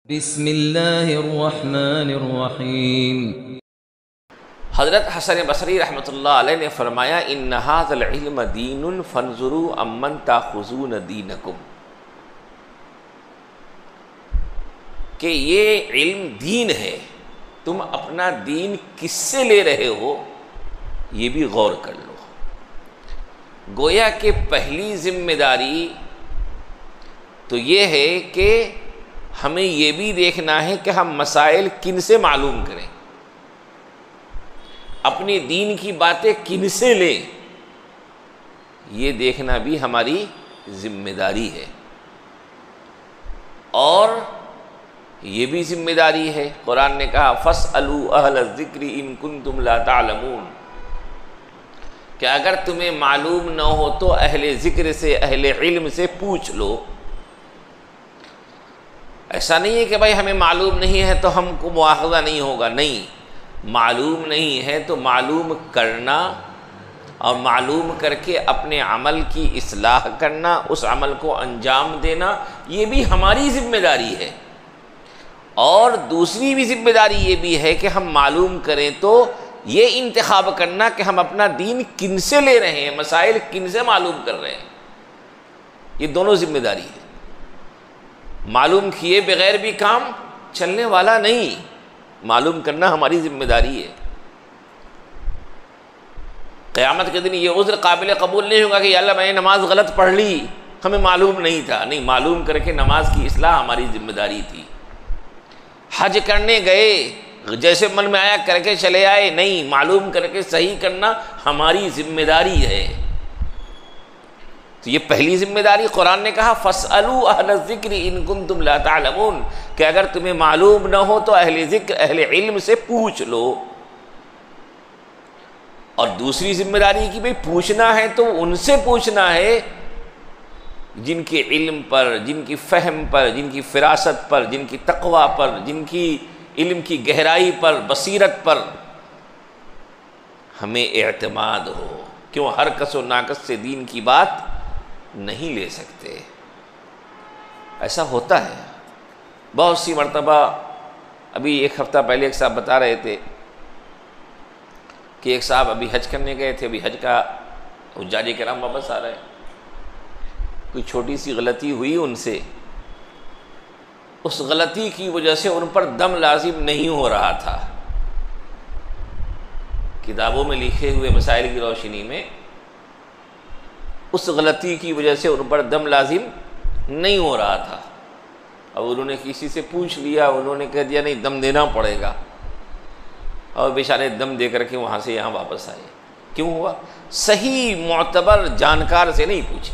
بسم اللہ الرحمن الرحیم۔ حضرت حسن بصری رحمۃ اللہ علیہ نے فرمایا ان ھذا العلم دین فانظروا امن تاخذون دینکم، کہ یہ علم دین ہے، تم اپنا دین کس سے لے رہے ہو یہ بھی غور کر لو۔ گویا کہ پہلی ذمہ داری تو یہ ہے کہ ہمیں یہ بھی دیکھنا ہے کہ ہم مسائل کن سے معلوم کریں، اپنے دین کی باتیں کن سے لیں، یہ دیکھنا بھی ہماری ذمہ داری ہے۔ اور یہ بھی ذمہ داری ہے، قرآن نے کہا فَاسْأَلُوا أَهْلَ الذِّكْرِ إِن كُنتُمْ لَا تَعْلَمُونَ، کہ اگر تمہیں معلوم نہ ہو تو اہل ذکر سے، اہل علم سے پوچھ لو۔ ایسا نہیں ہے کہ بھائی ہمیں معلوم نہیں ہے تو ہم کو مواخذہ نہیں ہوگا، نہیں، معلوم نہیں ہے تو معلوم کرنا اور معلوم کر کے اپنے عمل کی اصلاح کرنا، اس عمل کو انجام دینا، یہ بھی ہماری ذمہ داری ہے۔ اور دوسری بھی ذمہ داری یہ بھی ہے کہ ہم معلوم کریں تو یہ انتخاب کرنا کہ ہم اپنا دین کن سے لے رہے ہیں، مسائل کن سے معلوم کر رہے ہیں، یہ دونوں ذمہ داری ہے۔ معلوم کیے بغیر بھی کام چلنے والا نہیں، معلوم کرنا ہماری ذمہ داری ہے۔ قیامت کے دن یہ عذر قابل قبول نہیں ہوگا کہ یا اللہ میں نے نماز غلط پڑھ لی، ہمیں معلوم نہیں تھا، نہیں، معلوم کر کے نماز کی اصلاح ہماری ذمہ داری تھی۔ حج کرنے گئے، جیسے من میں آیا کر کے چلے آئے، نہیں، معلوم کر کے صحیح کرنا ہماری ذمہ داری ہے۔ تو یہ پہلی ذمہ داری قرآن نے کہا فَاسْأَلُوا أَهْلَ الذِّكْرِ إِن كُنتُمْ لَا تَعْلَمُونَ، کہ اگر تمہیں معلوم نہ ہو تو اہل ذکر، اہل علم سے پوچھ لو۔ اور دوسری ذمہ داری کی بھئی پوچھنا ہے تو ان سے پوچھنا ہے جن کے علم پر، جن کی فہم پر، جن کی فراست پر، جن کی تقوی پر، جن کی علم کی گہرائی پر، بصیرت پر ہمیں اعتماد ہو۔ کیوں ہر کس و ناکس سے دین کی بات نہیں لے سکتے، ایسا ہوتا ہے بہت سی مرتبہ۔ ابھی ایک ہفتہ پہلے ایک صاحب بتا رہے تھے کہ ایک صاحب ابھی حج کرنے گئے تھے، ابھی حج کا حجاج کرام واپس آ رہے ہیں، کوئی چھوٹی سی غلطی ہوئی ان سے، اس غلطی کی وجہ سے ان پر دم لازم نہیں ہو رہا تھا۔ کتابوں میں لکھے ہوئے مسائل کی روشنی میں اس غلطی کی وجہ سے ان پر دم لازم نہیں ہو رہا تھا۔ اب انہوں نے کسی سے پوچھ لیا، انہوں نے کہہ دیا نہیں، دم دینا پڑے گا، اور بیچارے دم دے کر کے وہاں سے یہاں واپس آئے۔ کیوں ہوا؟ صحیح معتبر جانکار سے نہیں پوچھے۔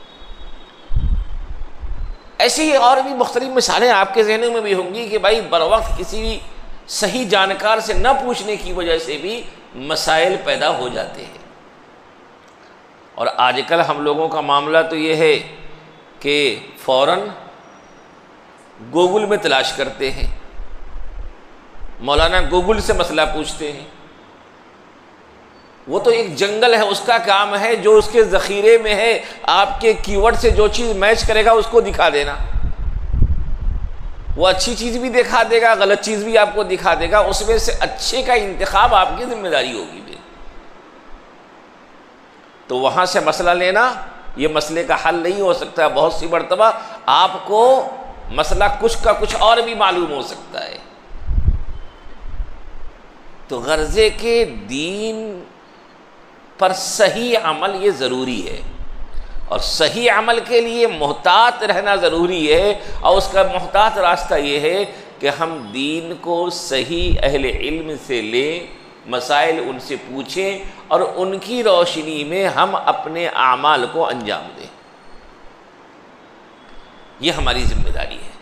ایسی اور بھی مختلف مثالیں آپ کے ذہنوں میں بھی ہوں گی کہ بھائی بروقت کسی بھی صحیح جانکار سے نہ پوچھنے کی وجہ سے بھی مسائل پیدا ہو جاتے ہیں۔ اور آج کل ہم لوگوں کا معاملہ تو یہ ہے کہ فوراً گوگل میں تلاش کرتے ہیں، مولانا گوگل سے مسئلہ پوچھتے ہیں۔ وہ تو ایک جنگل ہے، اس کا کام ہے جو اس کے ذخیرے میں ہے، آپ کے کی ورڈ سے جو چیز میچ کرے گا اس کو دکھا دینا۔ وہ اچھی چیز بھی دکھا دے گا، غلط چیز بھی آپ کو دکھا دے گا، اس میں سے اچھے کا انتخاب آپ کی ذمہ داری ہوگی۔ تو وہاں سے مسئلہ لینا یہ مسئلے کا حل نہیں ہو سکتا۔ بہت سی مرتبہ آپ کو مسئلہ کچھ کا کچھ اور بھی معلوم ہو سکتا ہے۔ تو غرضے کے دین پر صحیح عمل یہ ضروری ہے، اور صحیح عمل کے لیے محتاط رہنا ضروری ہے، اور اس کا محتاط راستہ یہ ہے کہ ہم دین کو صحیح اہل علم سے لیں، مسائل ان سے پوچھیں، اور ان کی روشنی میں ہم اپنے اعمال کو انجام دیں۔ یہ ہماری ذمہ داری ہے۔